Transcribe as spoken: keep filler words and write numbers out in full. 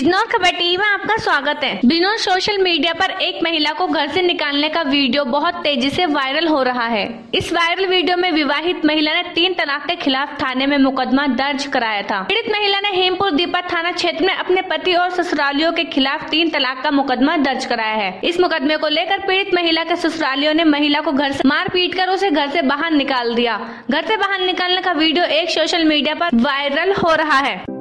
बिजनौर खबर टीवी में आपका स्वागत है। बिजनौर सोशल मीडिया पर एक महिला को घर से निकालने का वीडियो बहुत तेजी से वायरल हो रहा है। इस वायरल वीडियो में विवाहित महिला ने तीन तलाक के खिलाफ थाने में मुकदमा दर्ज कराया था। पीड़ित महिला ने हेमपुर दीपा थाना क्षेत्र में अपने पति और ससुरालियों के खिलाफ तीन तलाक का मुकदमा दर्ज कराया है। इस मुकदमे को लेकर पीड़ित महिला के ससुरालियों ने महिला को घर से मार पीट कर उसे घर से बाहर निकाल दिया। घर से बाहर निकालने का वीडियो एक सोशल मीडिया पर वायरल हो रहा है।